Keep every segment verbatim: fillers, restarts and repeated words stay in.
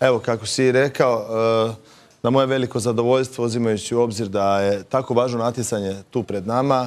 Evo, kako si rekao, na moje veliko zadovoljstvo, uzimajući u obzir da je tako važno natjecanje tu pred nama,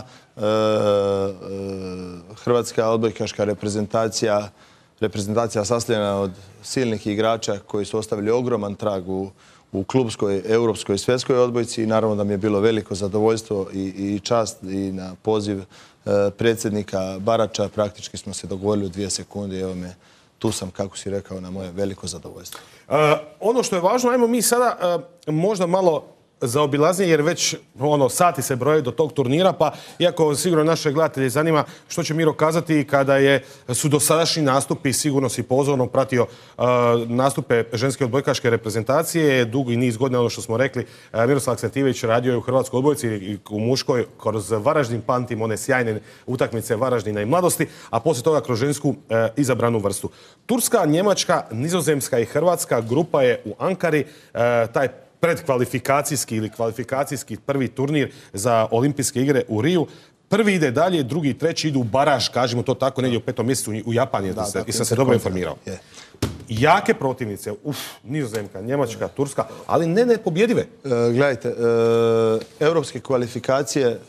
hrvatska odbojkaška reprezentacija, reprezentacija sastavljena od silnih igrača koji su ostavili ogroman trag u, u klubskoj, europskoj i svjetskoj odbojci i naravno da mi je bilo veliko zadovoljstvo i, i čast i na poziv predsjednika Barača. Praktički smo se dogovorili u dvije sekunde i evo me, tu sam, kako si rekao, na moje veliko zadovoljstvo. Uh, ono što je važno, ajmo mi sada uh, možda malo zaobilaznije, jer već ono, sati se broje do tog turnira, pa iako sigurno naše gledatelje zanima što će Miro kazati kada je, su dosadašnji nastupi, sigurno si pozorno pratio uh, nastupe ženske odbojkaške reprezentacije, dugi niz godina, ono što smo rekli, uh, Miroslav Aksentijević radio je u hrvatskoj odbojci i u muškoj, kroz Varaždin pamtim one sjajne utakmice Varaždina i Mladosti, a poslije toga kroz žensku uh, izabranu vrstu. Turska, Njemačka, Nizozemska i Hrvatska grupa je u Ankari, uh, taj predkvalifikacijski ili kvalifikacijski prvi turnir za olimpijske igre u Riju. Prvi ide dalje, drugi i treći idu u baraž, kažemo to tako, negdje u petom mjesecu u Japanu, da, da, i sam se dobro informirao. Je. Jake protivnice, uf, Nizozemka, Njemačka, Turska, ali ne nepobjedive. E, gledajte, e, europske kvalifikacije e,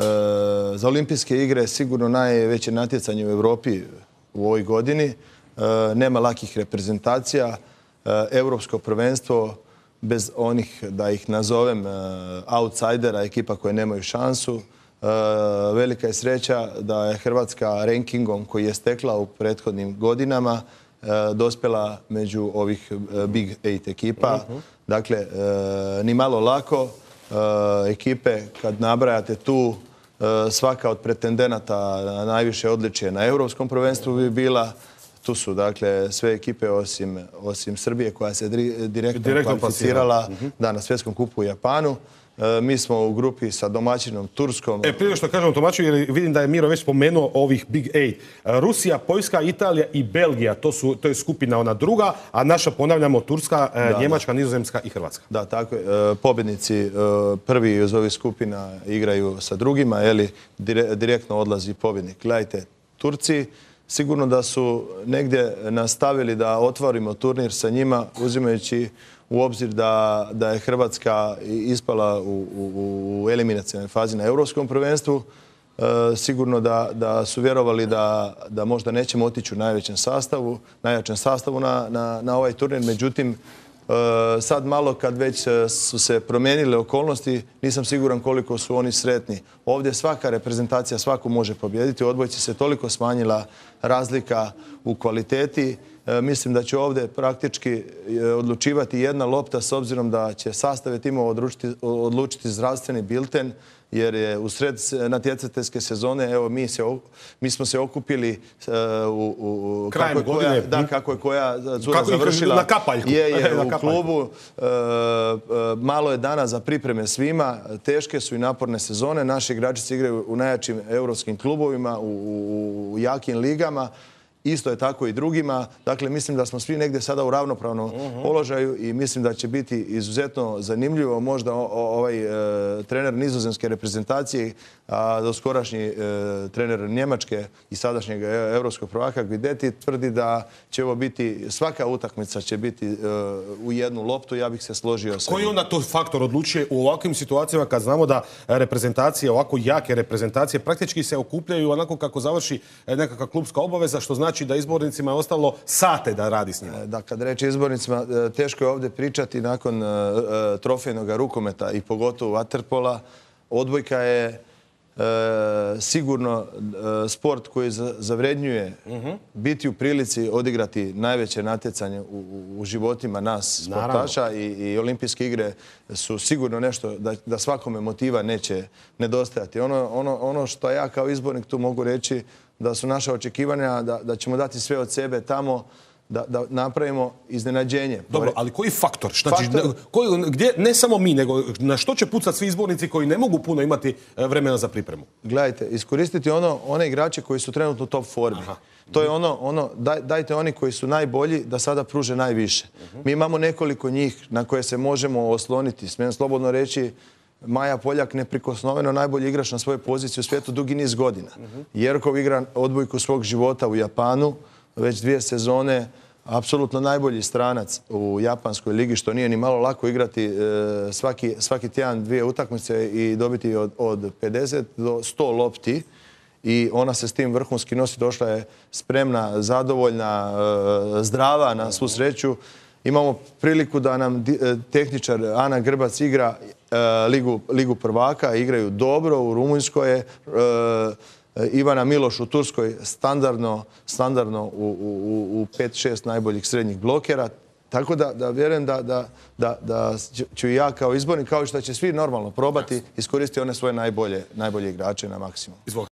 za olimpijske igre je sigurno najveće natjecanje u Europi u ovoj godini. E, nema lakih reprezentacija. E, europsko prvenstvo bez onih, da ih nazovem, uh, outsidera, ekipa koje nemaju šansu. Uh, velika je sreća da je Hrvatska rankingom koji je stekla u prethodnim godinama uh, dospjela među ovih uh, Big Eight ekipa. Uh-huh. Dakle, uh, ni malo lako. Uh, ekipe, kad nabrajate tu, uh, svaka od pretendenata na najviše odličje na Europskom prvenstvu bi bila. Tu su, dakle, sve ekipe osim, osim Srbije koja se direktno, direktno kvalificirala da, na svjetskom kupu u Japanu. E, mi smo u grupi sa domaćinom Turskom. E, prije što kažemo domaćinu, jer vidim da je Miro već spomenuo ovih Big Eight. Rusija, Poljska, Italija i Belgija, to, su, to je skupina ona druga, a naša, ponavljamo, Turska, da, Njemačka, da. Nizozemska i Hrvatska. Da, tako je. E, pobjednici e, prvi iz ovih skupina igraju sa drugima, eli dire, direktno odlazi pobjednik. Gledajte, Turci sigurno da su negdje nastavili da otvorimo turnir sa njima, uzimajući u obzir da, da je Hrvatska ispala u, u, u eliminacijalnoj fazi na Europskom prvenstvu. E, sigurno da, da su vjerovali da, da možda nećemo otići u najvećem sastavu, najjačem sastavu na, na, na ovaj turnir. Međutim, e, sad malo kad već su se promijenile okolnosti, nisam siguran koliko su oni sretni. Ovdje svaka reprezentacija svaku može pobijediti. U odbojci se toliko smanjila razlika u kvaliteti. E, mislim da će ovdje praktički odlučivati jedna lopta s obzirom da će sastave timova odlučiti, odlučiti zdravstveni bilten, jer je u sred natjecateljske sezone, evo, mi, se, mi smo se okupili uh, u, u krajem kako godine. Koja, da, kako je koja cura kako završila. Na kapaljku. Je, je, na u kapaljku. klubu. Uh, uh, malo je dana za pripreme svima. Teške su i naporne sezone. Naši igrači se igraju u najjačim europskim klubovima, u, u, u jakim ligama. Isto je tako i drugima. Dakle, mislim da smo svi negdje sada u ravnopravnom uh-huh. položaju i mislim da će biti izuzetno zanimljivo. Možda o, o, ovaj e, trener nizozemske reprezentacije, a doskorašnji e, trener Njemačke i sadašnjeg europskog prvaka Guidetti tvrdi da će ovo biti, svaka utakmica će biti e, u jednu loptu. Ja bih se složio sa... Koji onda to faktor odlučuje u ovakvim situacijama kad znamo da reprezentacije, ovako jake reprezentacije, praktički se okupljaju onako kako završi nekakva klubska obaveza, što znači da izbornicima je ostalo sate da radi s njima. Da, kad reći izbornicima, teško je ovdje pričati nakon uh, trofejnog rukometa i pogotovo vaterpola. Odbojka je uh, sigurno uh, sport koji zavrednjuje uh-huh. biti u prilici odigrati najveće natjecanje u, u, u životima nas sportaša i, i olimpijske igre su sigurno nešto da, da svakome motiva neće nedostajati. Ono, ono, ono što ja kao izbornik tu mogu reći da su naša očekivanja da, da ćemo dati sve od sebe tamo da, da napravimo iznenađenje. Dobro, ali koji faktor? Znači, faktor... Koji, gdje, ne samo mi, nego na što će pucati svi izbornici koji ne mogu puno imati vremena za pripremu? Gledajte, iskoristiti ono, one igrače koji su trenutno u top formi. Aha. To je ono, ono daj, dajte oni koji su najbolji da sada pruže najviše. Uh-huh. Mi imamo nekoliko njih na koje se možemo osloniti. Smijem slobodno reći, Maja Poljak neprikosnoveno najbolji igrač na svojoj poziciji u svijetu dugi niz godina. Uh-huh. Jerkov igra odbojku svog života u Japanu, već dvije sezone. apsolutno najbolji stranac u japanskoj ligi, što nije ni malo lako igrati e, svaki, svaki tjedan dvije utakmice i dobiti od, od pedeset do sto lopti. I ona se s tim vrhunski nosi, došla je spremna, zadovoljna, e, zdrava na svu sreću. Imamo priliku da nam tehničar Ana Grbac igra e, ligu, ligu prvaka, igraju dobro, u Rumunjskoj je e, Ivana Miloš u Turskoj standardno, standardno u, u, u pet šest najboljih srednjih blokera. Tako da, da vjerujem da, da, da, da ću i ja kao izbornik, kao što će svi normalno probati, iskoristiti one svoje najbolje, najbolje igrače na maksimum.